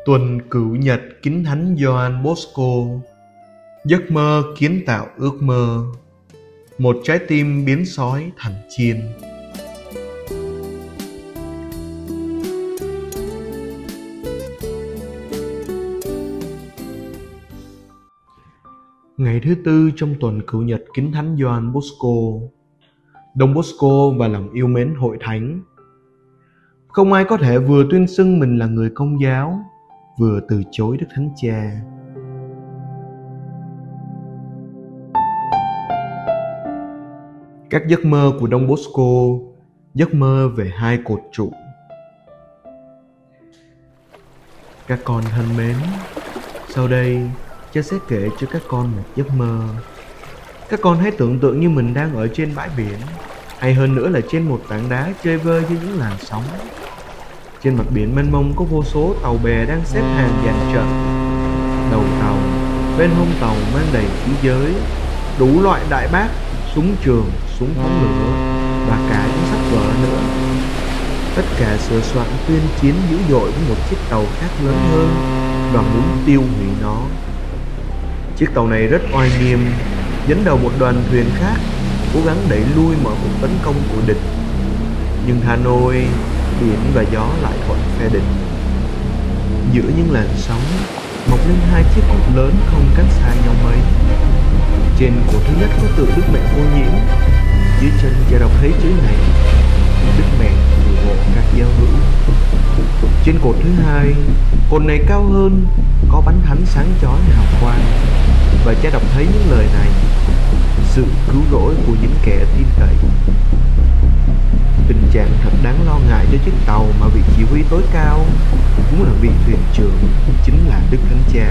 Tuần Cửu Nhật kính thánh Gioan Bosco. Giấc mơ kiến tạo ước mơ. Một trái tim biến sói thành chiên. Ngày thứ tư trong tuần Cửu Nhật kính thánh Gioan Bosco. Đông Bosco và lòng yêu mến hội thánh. Không ai có thể vừa tuyên xưng mình là người Công giáo, vừa từ chối Đức Thánh Cha. Các giấc mơ của Đông Bosco. Giấc mơ về hai cột trụ. Các con thân mến, sau đây cha sẽ kể cho các con một giấc mơ. Các con hãy tưởng tượng như mình đang ở trên bãi biển, hay hơn nữa là trên một tảng đá chơi vơi với những làn sóng. Trên mặt biển mênh mông có vô số tàu bè đang xếp hàng dàn trận. Đầu tàu, bên hông tàu mang đầy khí giới, đủ loại đại bác, súng trường, súng phóng lửa và cả những sách vở nữa. Tất cả sửa soạn tuyên chiến dữ dội với một chiếc tàu khác lớn hơn và muốn tiêu hủy nó. Chiếc tàu này rất oai nghiêm, dẫn đầu một đoàn thuyền khác, cố gắng đẩy lui mọi cuộc tấn công của địch. Nhưng thà nôi, biển và gió lại thuận phe địch. Giữa những làn sóng mọc lên hai chiếc cột lớn không cách xa nhau mấy. Trên cột thứ nhất có tượng Đức Mẹ Vô Nhiễm. Dưới chân cha đọc thấy chữ này: Đức Mẹ phù hộ các giáo hữu. Trên cột thứ hai, cột này cao hơn, có bánh thánh sáng chói hào quang, và cha đọc thấy những lời này: sự cứu rỗi của những kẻ tin cậy. Tình trạng thật đáng lo ngại cho chiếc tàu mà vị chỉ huy tối cao cũng là vị thuyền trưởng, chính là Đức Thánh Cha.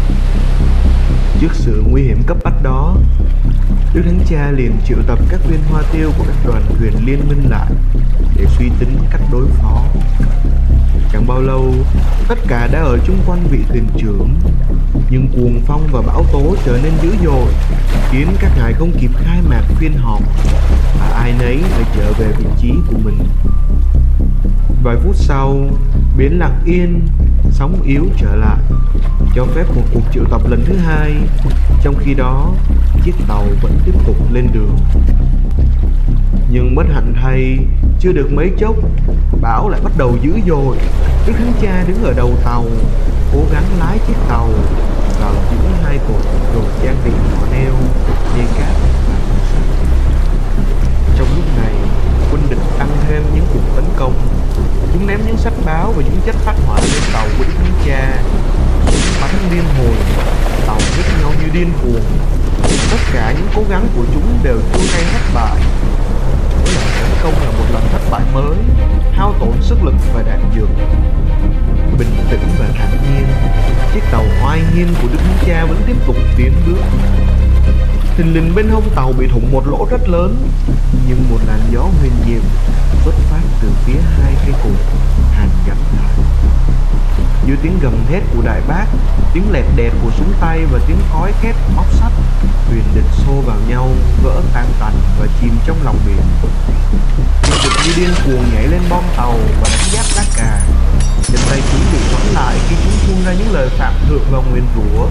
Trước sự nguy hiểm cấp bách đó, Đức Thánh Cha liền triệu tập các viên hoa tiêu của các đoàn thuyền liên minh lại để suy tính cách đối phó. Chẳng bao lâu, tất cả đã ở chung quanh vị thuyền trưởng, nhưng cuồng phong và bão tố trở nên dữ dội, khiến các ngài không kịp khai mạc phiên họp và ai nấy phải trở về vị trí của mình. Vài phút sau, biển lặng yên, sóng yếu trở lại, cho phép một cuộc triệu tập lần thứ hai. Trong khi đó, chiếc tàu vẫn tiếp tục lên đường. Nhưng bất hạnh thay, chưa được mấy chốc, bão lại bắt đầu dữ dội. Đức Thánh Cha đứng ở đầu tàu, cố gắng lái chiếc tàu vào giữa hai cột rồi trang bị mỏ neo, dây cáp và thùng sắt. Trong lúc này, quân địch tăng thêm những cuộc tấn công. Chúng ném những sách báo và những chất phát hỏa lên tàu của Đức Thánh Cha. Bắn điên hồi, tàu rít nhau như điên cuồng. Tất cả những cố gắng của chúng đều chua cay thất bại. Mỗi lần tấn công là một lần thất bại mới, hao tổn sức lực và đạn dược. Bình tĩnh và thản nhiên, chiếc tàu oai nghiêm của Đức Thánh Cha vẫn tiếp tục tiến bước. Thình lình bên hông tàu bị thủng một lỗ rất lớn, nhưng một làn gió huyền diệu xuất phát từ phía hai cây cột hàn gắn lại. Dưới tiếng gầm thét của đại bác, tiếng lẹt đẹt của súng tay và tiếng khói khét móc sắt, thuyền địch xô vào nhau, vỡ tan tành và chìm trong lòng biển. Quân địch như điên cuồng nhảy lên bom tàu và đánh giáp lá cà. Trên tay chúng bị xoắn lại khi chúng phun ra những lời phạm thượng và nguyền rủa.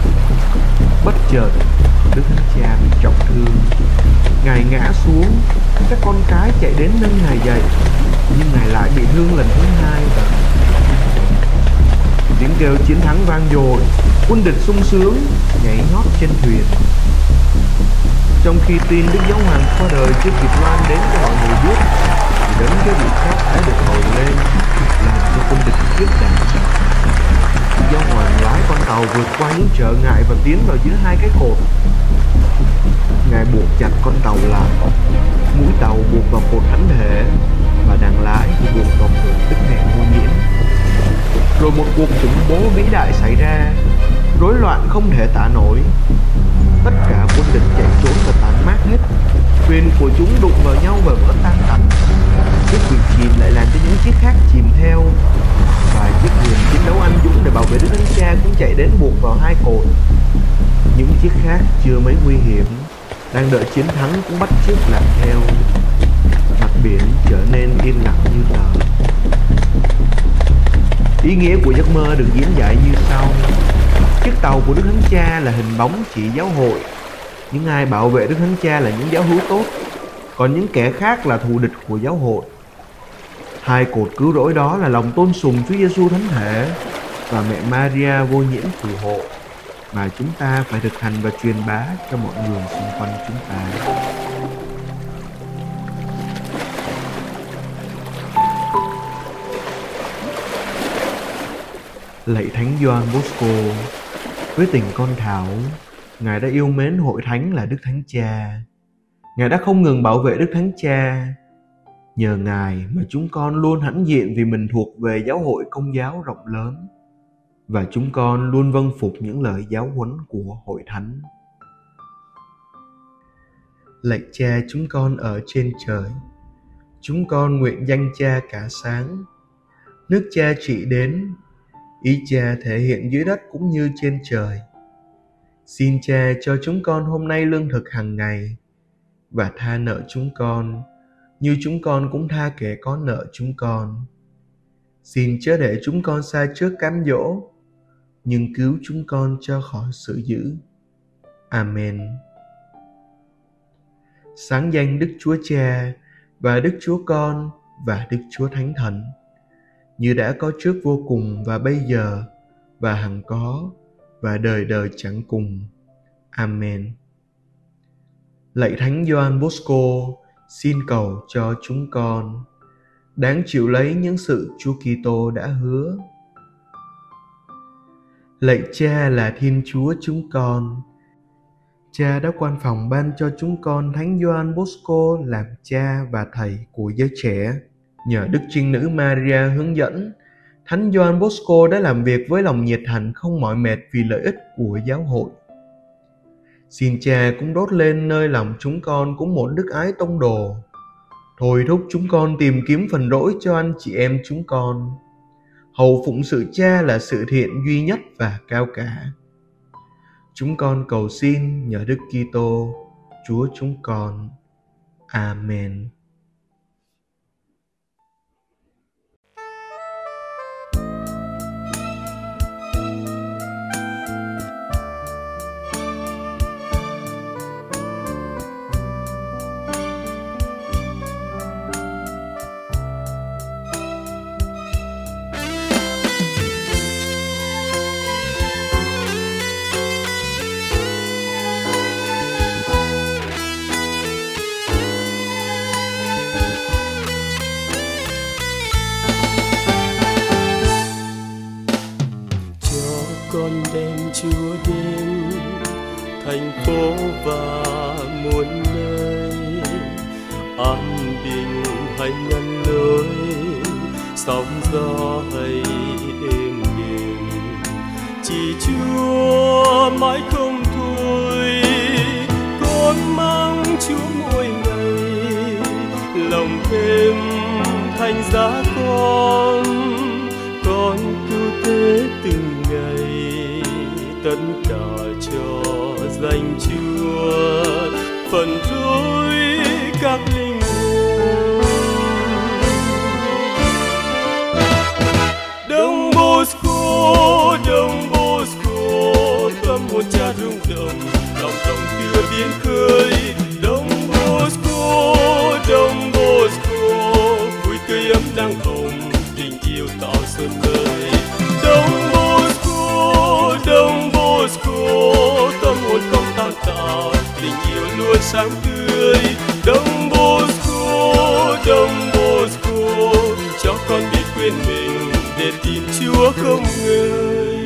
Bất chợt, Đức Thánh Cha bị trọng thương. Ngài ngã xuống, các con cái chạy đến nâng Ngài dậy, nhưng Ngài lại bị thương lần thứ hai và tiếng kêu chiến thắng vang dội. Quân địch sung sướng nhảy nhót trên thuyền. Trong khi tin Đức Giáo Hoàng qua đời chưa kịp loan đến cho mọi người biết, thì đấng cái vị khác đã được hồi lên, làm cho quân địch khiếp đảm. Giáo Hoàng lái con tàu vượt qua những trở ngại và tiến vào giữa hai cái cột. Ngài buộc chặt con tàu lại, mũi tàu buộc vào cột thánh thể và đàn lái thì buộc vào cột Đức Mẹ Vô Nhiễm. Rồi một cuộc khủng bố vĩ đại xảy ra, rối loạn không thể tả nổi. Tất cả quân địch chạy trốn và tản mát hết. Thuyền của chúng đụng vào nhau và vỡ tan tành. Chiếc thuyền chìm lại làm cho những chiếc khác chìm theo. Vài chiếc thuyền chiến đấu anh dũng để bảo vệ Đức Thánh Cha cũng chạy đến buộc vào hai cột. Những chiếc khác chưa mấy nguy hiểm, đang đợi chiến thắng cũng bắt chước làm theo. Mặt biển trở nên yên lặng như tờ. Ý nghĩa của giấc mơ được diễn giải như sau. Chiếc tàu của Đức Thánh Cha là hình bóng chỉ giáo hội. Những ai bảo vệ Đức Thánh Cha là những giáo hữu tốt, còn những kẻ khác là thù địch của giáo hội. Hai cột cứu rỗi đó là lòng tôn sùng Chúa Giêsu thánh thể và mẹ Maria vô nhiễm phù hộ mà chúng ta phải thực hành và truyền bá cho mọi người xung quanh chúng ta. Lạy Thánh Gioan Bosco, với tình con thảo, Ngài đã yêu mến hội thánh là Đức Thánh Cha. Ngài đã không ngừng bảo vệ Đức Thánh Cha. Nhờ Ngài mà chúng con luôn hãnh diện vì mình thuộc về giáo hội Công giáo rộng lớn, và chúng con luôn vâng phục những lời giáo huấn của hội thánh. Lạy Cha chúng con ở trên trời, chúng con nguyện danh Cha cả sáng. Nước Cha trị đến, ý Cha thể hiện dưới đất cũng như trên trời. Xin Cha cho chúng con hôm nay lương thực hàng ngày, và tha nợ chúng con như chúng con cũng tha kẻ có nợ chúng con. Xin chớ để chúng con sai trước cám dỗ, nhưng cứu chúng con cho khỏi sự dữ. Amen. Sáng danh Đức Chúa Cha và Đức Chúa Con và Đức Chúa Thánh Thần, như đã có trước vô cùng và bây giờ và hằng có và đời đời chẳng cùng. Amen. Lạy Thánh Gioan Bosco, xin cầu cho chúng con đáng chịu lấy những sự Chúa Kitô đã hứa. Lạy Cha là Thiên Chúa chúng con, Cha đã quan phòng ban cho chúng con Thánh Gioan Bosco làm cha và thầy của giới trẻ. Nhờ Đức Trinh Nữ Maria hướng dẫn, Thánh Gioan Bosco đã làm việc với lòng nhiệt thành không mỏi mệt vì lợi ích của giáo hội. Xin Cha cũng đốt lên nơi lòng chúng con cũng một đức ái tông đồ, thôi thúc chúng con tìm kiếm phần rỗi cho anh chị em chúng con. Hầu phụng sự Cha là sự thiện duy nhất và cao cả. Chúng con cầu xin nhờ Đức Kitô, Chúa chúng con. Amen. Con đem Chúa đến thành phố và muôn nơi, an bình hay ngăn lối, sóng gió hay êm đềm, chỉ Chúa mãi không thôi. Con mang Chúa mỗi ngày, lòng thêm thành giá con cứu thế từng ngày, tất cả cho danh Chúa, phần rối các linh hồn. Đông Bosco, tâm hồn Cha rung động, lòng rộng tựa biển khơi. Đông Bosco, vui tươi ấm đang hồng, tình yêu tạo sơn vơi. Đông Bosco, tâm hồn không tan tạo, tình yêu luôn sáng tươi. Đông Bosco, cho con biết quên mình để tìm Chúa không ngơi.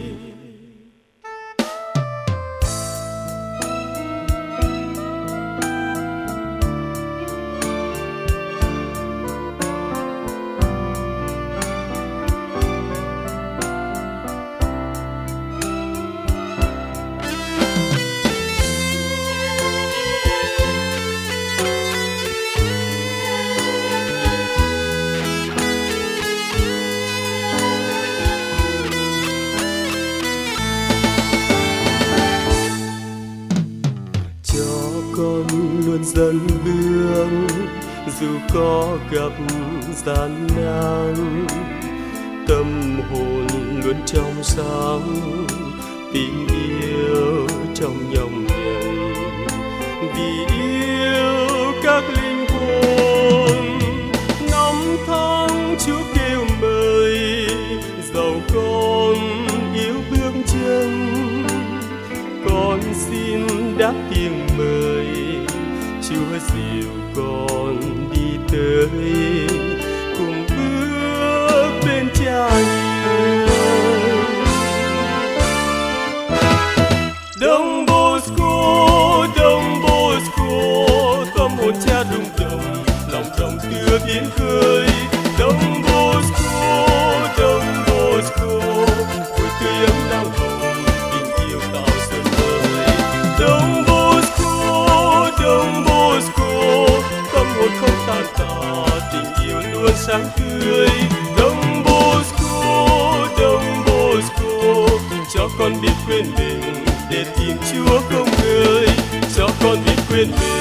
Con luôn dẫn bước dù có gặp gian nan, tâm hồn luôn trong sáng, tình yêu trong nhọc nhằn, vì yêu các linh hồn. Năm tháng Chúa kêu mời, dẫu con yêu bước chân, con xin đáp tiếng mời. Chúa dìu con đi tới, cùng bước bên Cha yêu. Đông Bosco, tâm hồn Cha rung động, lòng rộng tựa biển khơi. Đông Bosco, vui tươi ấm đang hồng, tình yêu tạo sớm mới. Đông Bosco, tâm hồn không tan tả, tình yêu luôn sáng tươi. Đông Bosco, cho con biết quên mình để tìm Chúa không ngơi, cho con biết quên mình